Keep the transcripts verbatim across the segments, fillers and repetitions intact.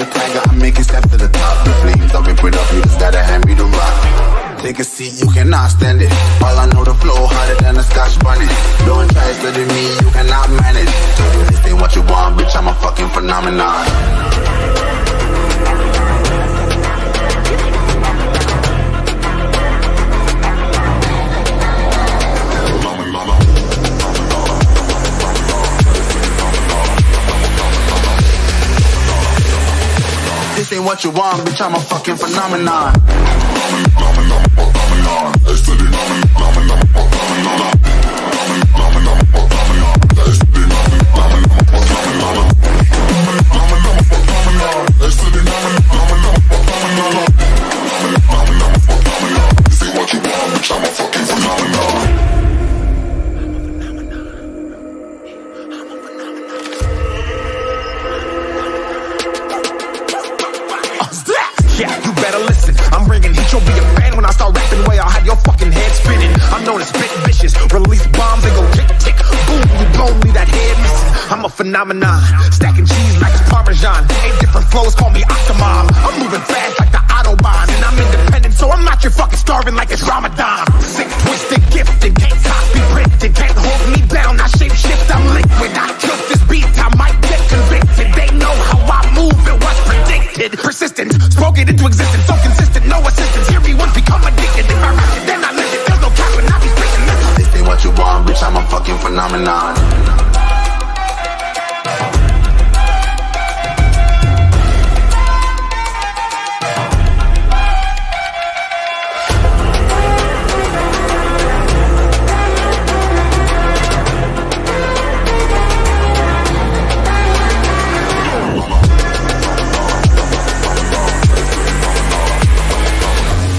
the tiger, I make it step to the top. The flames, I rip it up, you just gotta hand me the rock. Take a seat, you cannot stand it. All I know, the flow harder than a scotch bunny. Don't try studying me, you cannot manage. This ain't what you want, bitch, I'm a fucking phenomenon. This ain't what you want, bitch, I'm a fucking phenomenon. Yeah, you better listen. I'm bringing heat, you'll be a fan when I start rapping. Way I'll have your fucking head spinning. I'm known as spit vicious, release bombs and go tick tick boom. You blow me that head missing. I'm a phenomenon, stacking cheese like it's Parmesan. Eight different flows, call me Octomom. I'm moving fast like the Autobahn, and I'm independent, so I'm not your fucking starving like it's Ramadan. Sick, twisted, gifted, can't copy, printed, can't hold me down. I shape shift, I'm liquid. I killed this beat, I might get convicted. They know how I move, it was predicted. Persistent, spoke it into existence, so consistent, no assistance. Hear me once, become addicted. If I rock it, then I live it. There's no cap when I be speaking mental. This ain't what you want, bitch, I'm a fucking phenomenon.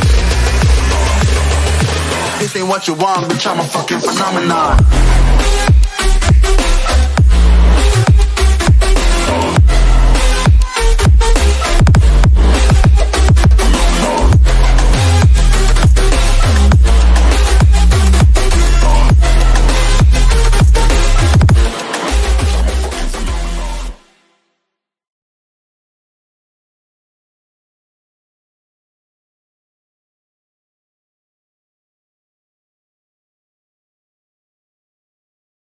This ain't what you want, bitch, I'm a fucking phenomenon.